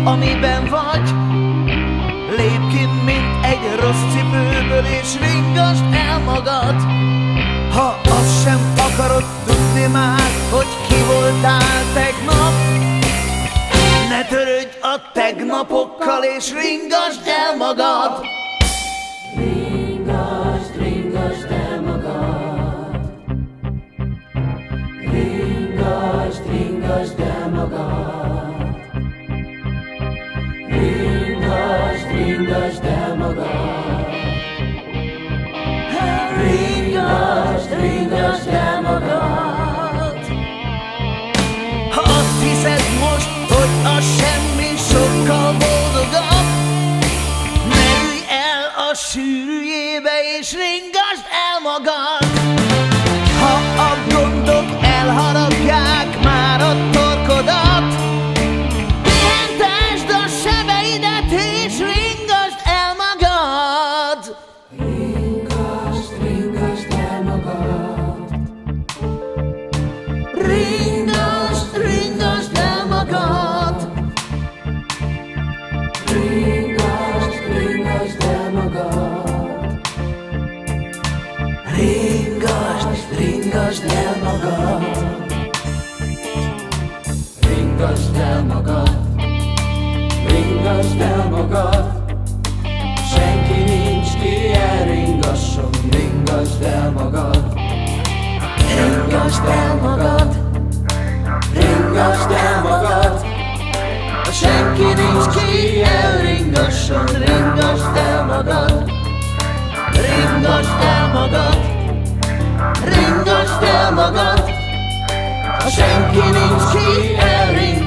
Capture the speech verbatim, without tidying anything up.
amiben vagy. Lépj ki, mint egy rossz cipőből, és ringasd el magad. Ha azt sem akarod tudni már, hogy ki voltál tegnap, ne törődj a tegnapokkal, és ringasd el magad. Ringasd, ringasd el magad. Ringasd, ringasd el magad. Ringasd, ringasd el magad. Ringasd, ringasd el magad. Ha azt hiszed most, hogy a semmi sokkal boldogabb, merülj el a sűrűjébe, és ringasd el magad. Ha a gondok elharapják már a torkodat, pihentesd a sebeidet, és ringasd el magad. Ringasd, ringasd el magad. Ringasd, ringasd el magad. Ringasd, ringasd el magad. Ringasd, ringasd el magad. Ringasd el magad. Ringasd el magad. Senki nincs, ki elringasson. Ringasd el magad. Ringasd el magad. Ringasd el magad. Senki nincs, ki elringasson. Ringasd el magad. Ringasd el magad. Ringasd el magad. Senki nincs, ki elringasson.